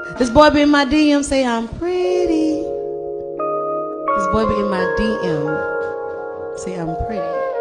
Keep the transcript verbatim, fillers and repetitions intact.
This boy be in my D M say I'm pretty. This boy be in my D M say I'm pretty.